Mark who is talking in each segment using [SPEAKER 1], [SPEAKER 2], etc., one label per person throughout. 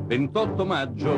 [SPEAKER 1] 28 maggio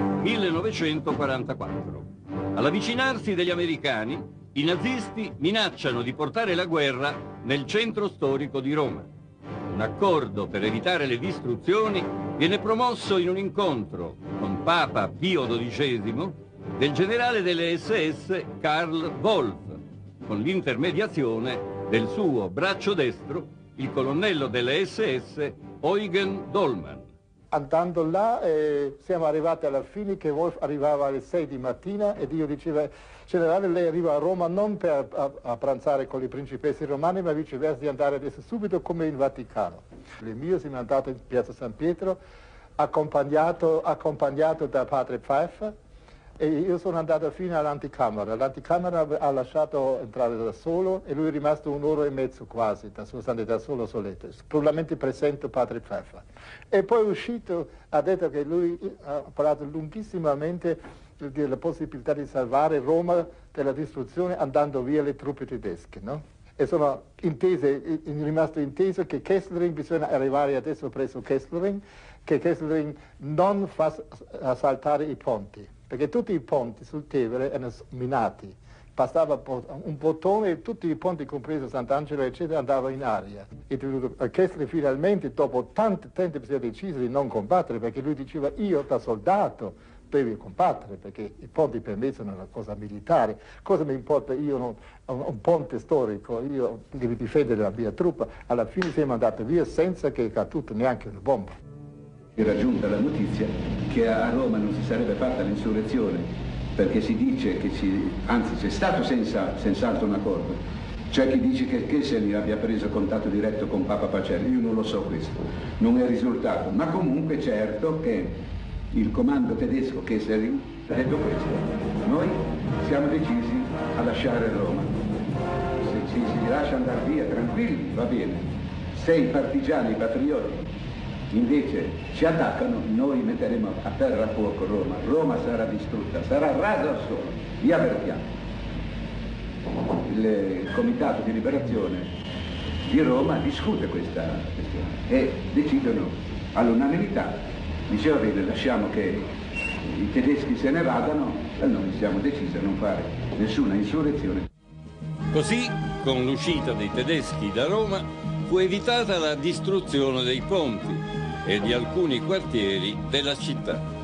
[SPEAKER 1] 1944. All'avvicinarsi degli americani, i nazisti minacciano di portare la guerra nel centro storico di Roma. Un accordo per evitare le distruzioni viene promosso in un incontro con Papa Pio XII del generale delle SS Karl Wolff, con l'intermediazione del suo braccio destro, il colonnello delle SS Eugen Dollmann.
[SPEAKER 2] Andando là siamo arrivati alla fine che Wolff arrivava alle 6 di mattina e io dicevo, generale, lei arriva a Roma non per a pranzare con i principessi romani, ma viceversa di andare adesso subito come in Vaticano. L'Emilio si è andato in piazza San Pietro accompagnato da padre Pfeiffer e io sono andato fino all'anticamera. L'anticamera ha lasciato entrare da solo e lui è rimasto un'ora e mezzo quasi, da solo soletto. Probabilmente presento padre Pfeiffer. E poi uscito ha detto che lui ha parlato lunghissimamente della possibilità di salvare Roma dalla distruzione andando via le truppe tedesche, no? E sono rimasto inteso che Kesselring, bisogna arrivare adesso presso Kesselring, che Kesselring non fa saltare i ponti, perché tutti i ponti sul Tevere erano minati. Bastava un bottone e tutti i ponti, compreso Sant'Angelo, eccetera, andavano in aria. E Kesselring finalmente, dopo tanti tempi, si è deciso di non combattere, perché lui diceva, io da soldato devi combattere, perché i ponti per me sono una cosa militare. Cosa mi importa io un ponte storico, io devo difendere la mia truppa. Alla fine siamo andati via senza che è caduta neanche una bomba.
[SPEAKER 3] Era giunta la notizia che a Roma non si sarebbe fatta l'insurrezione, perché si dice che anzi c'è stato senz'altro un accordo. C'è chi dice che Kesselring abbia preso contatto diretto con Papa Pacelli, io non lo so questo, non è risultato, ma comunque certo che il comando tedesco Kesselring ha detto questo: noi siamo decisi a lasciare Roma, se ci si lascia andare via tranquilli va bene, se i partigiani, i patrioti invece ci attaccano, noi metteremo a terra a fuoco Roma, Roma sarà distrutta, sarà rasa al suolo, vi avvertiamo. Il Comitato di Liberazione di Roma discute questa questione e decidono all'unanimità, diceva bene, lasciamo che i tedeschi se ne vadano e noi siamo decisi a non fare nessuna insurrezione.
[SPEAKER 1] Così, con l'uscita dei tedeschi da Roma, fu evitata la distruzione dei ponti e di alcuni quartieri della città.